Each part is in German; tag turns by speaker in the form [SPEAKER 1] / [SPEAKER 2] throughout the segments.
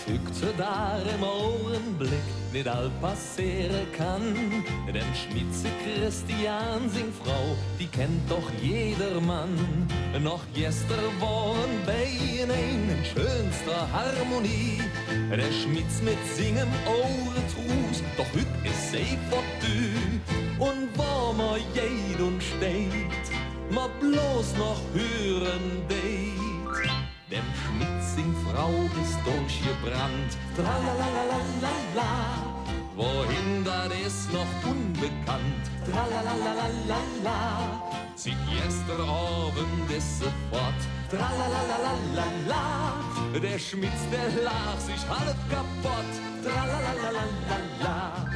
[SPEAKER 1] tückte da im Augenblick nicht all passieren kann. Denn Schmitze Christian, sing Frau, die kennt doch jeder Mann. Noch gestern waren bei ihnen in schönster Harmonie. Der Schmitz mit singem Ohren trus, doch hüt ist sie fortü. Und wo ma jed und steht, ma bloß noch hören deit. Dem Schmitzing Frau ist durchgebrannt, tralalalalala. Wohin das ist noch unbekannt, tralalalalala. Sieht gestern Abend ist sie fort, tralalalalala. Der Schmitz, der lag sich halb kaputt, tralalalalala.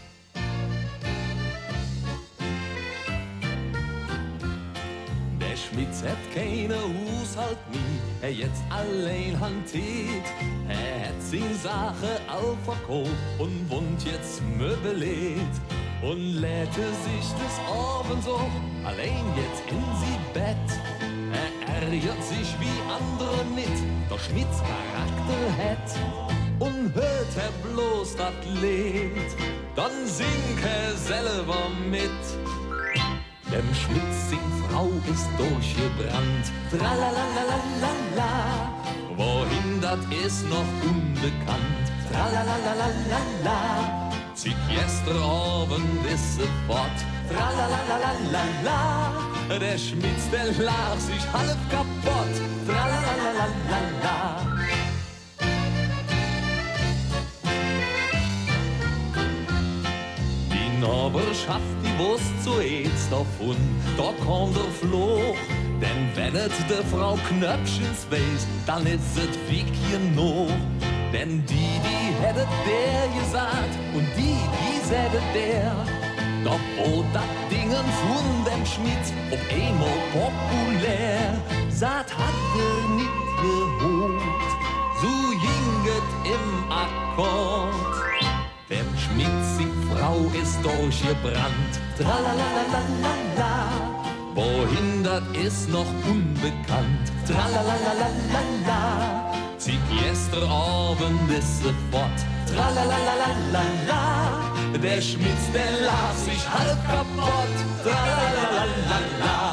[SPEAKER 1] Schmitz hat keine Haushalt nie, er jetzt allein hantiert. Er hat seine Sache all verkauft und wohnt jetzt möbliert. Und lädte sich des Abends auch allein jetzt in sie Bett. Er ärgert sich wie andere nicht, doch Schmitz Charakter hat. Und hört er bloß das Lied, dann singt er selber mit. Dem Schmitzing Frau ist durchgebrannt, tralalalalala. Wohin das ist noch unbekannt, tralalalalala. Zieht gestern Abend ist sie fort, tralalalalala. Der Schmitz, der lag sich halb kaputt, tralalalalala. Die Nachbarschaft, die wusst zuerst davon, da kommt der Fluch. Denn wenn es der Frau Knöpfchens weiß, dann ist es wirklich noch. Denn die hätte der gesagt und die säte der. Doch wo das Dingen von dem Schmitz auf einmal populär, sagt hat er nicht geholt, so ging es im Akkord. Dem Schmitzig Frau ist durchgebrannt, tralalalalala. Wohin das ist noch unbekannt, tralalalalala. Zieht gestern Abend ist sie fort, tralalalalala. Der Schmitz, der lag sich halb kaputt, tralalalalala.